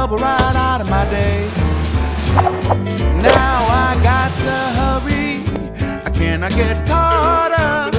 trouble right out of my day. Now I got to hurry, I cannot get caught up.